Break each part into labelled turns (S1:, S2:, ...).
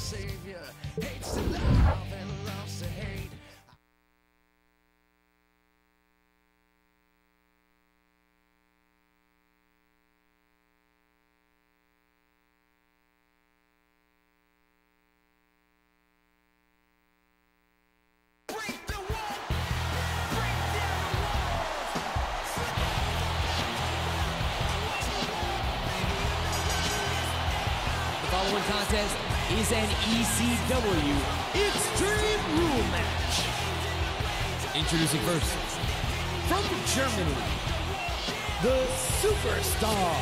S1: savior. Hates to love and loves to hate.
S2: The following contest is an ECW Extreme Rule match. Introducing first, from Germany, the Superstar.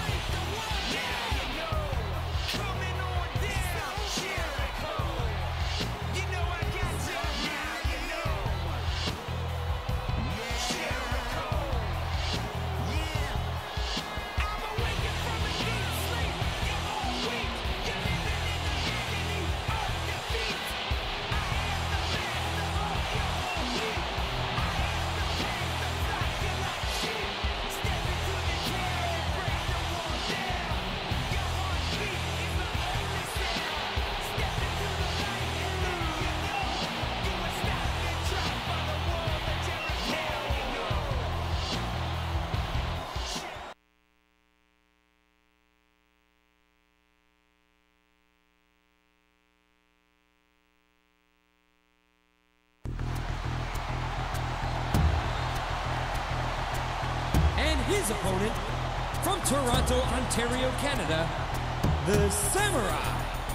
S2: His opponent, from Toronto, Ontario, Canada, the Samurai.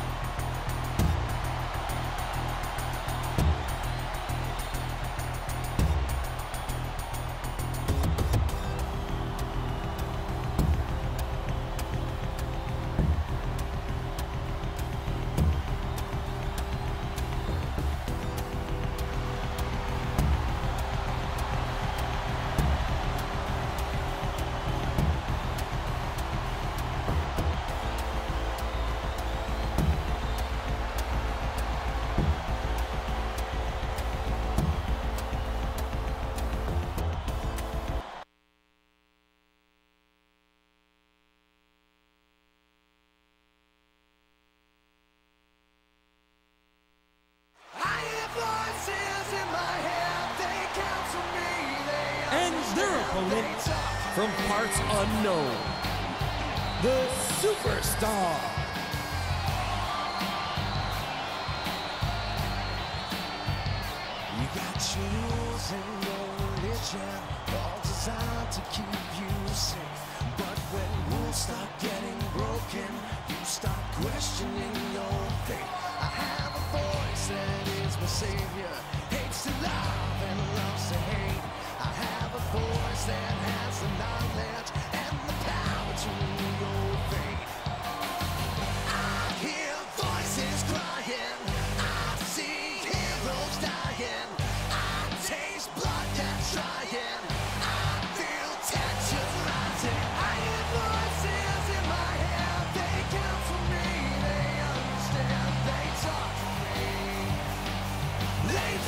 S2: Opponent, from parts unknown, the Superstar.
S1: You got your rules and your religion, all designed to keep you safe. But when rules start getting broken, you start questioning your faith. I have a voice that is my savior, hates to love and loves to hate. I have a voice that has the knowledge and the power to your fate. I hear voices crying, I see heroes dying, I taste blood that's trying, I feel tension rising. I hear voices in my head, they count for me, they understand, they talk to me. They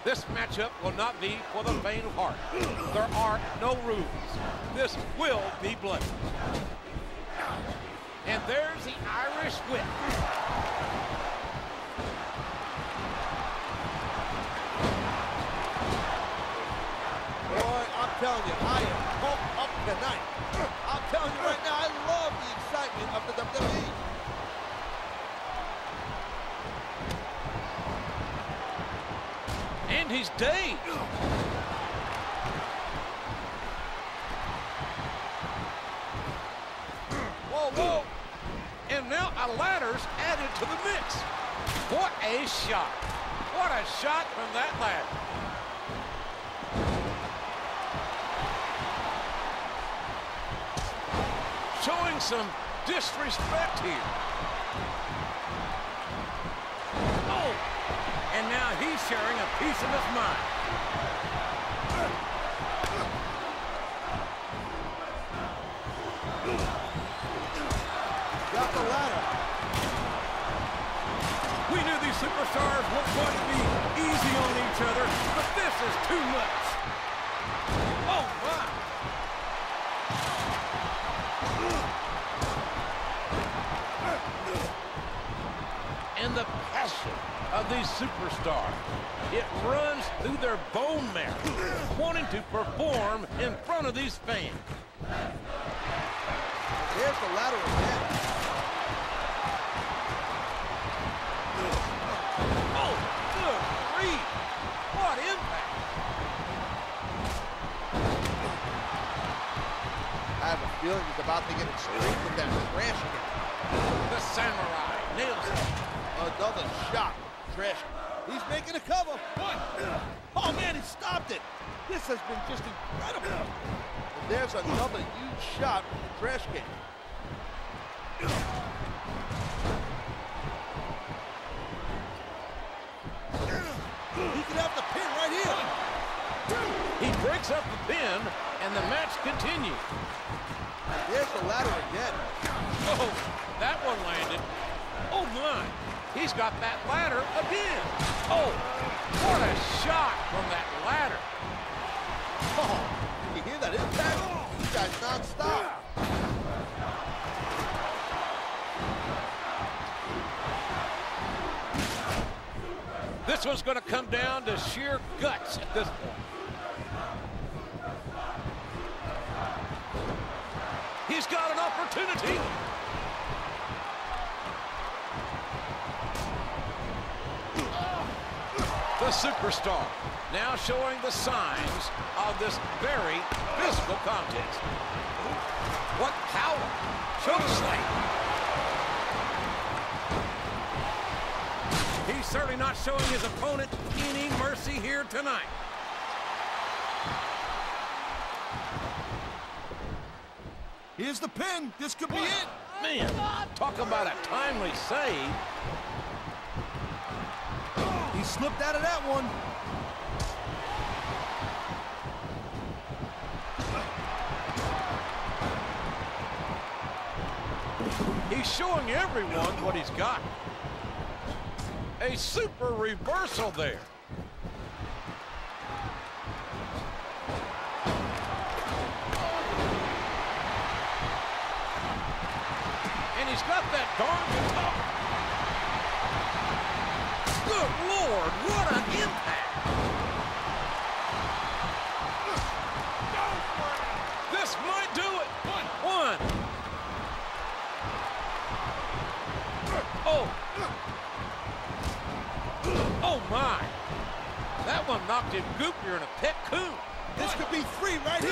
S3: This matchup will not be for the faint of heart. There are no rules. This will be bloody. And there's the Irish whip.
S4: Boy, I'm telling you, I am pumped up tonight. I'm telling you right now, I love the excitement of the WWE.
S3: And he's dazed. Whoa, whoa. And now a ladder's added to the mix. What a shot. What a shot from that ladder. Showing some disrespect here. Oh, and now he's sharing a piece of his mind.
S4: Got the ladder.
S3: We knew these superstars weren't going to be easy on each other, but this is too much. Oh, my. And the passion of these superstars, it runs through their bone marrow, wanting to perform in front of these fans.
S4: There's the ladder again.
S3: Oh, good grief. What impact.
S4: I have a feeling he's about to get it straight with that trash again.
S3: The Samurai nails it.
S4: Another shot. Trash. He's making a cover. Oh, man, he stopped it. This has been just incredible. And there's another huge shot from the trash can. He could have the pin right here.
S3: He breaks up the pin, and the match continues.
S4: There's the ladder again.
S3: Oh, that one landed. Oh, my. He's got that ladder again. Oh, what a shot from that ladder.
S4: Oh, you hear that impact? These guys non-stop.
S3: This one's going to come down to sheer guts at this point. He's got an opportunity. The superstar now showing the signs of this very physical contest. What power! Chokeslam. He's certainly not showing his opponent any mercy here tonight.
S4: Here's the pin. This could be it.
S3: Man, talk about a timely save.
S4: He slipped out of that one.
S3: He's showing everyone what he's got. A super reversal there. And he's got that darn guitar. Good Lord, what an impact. This might do it. One. Oh. Oh, my. That one knocked him goopier than a pet coon.
S4: This could be 3 right here.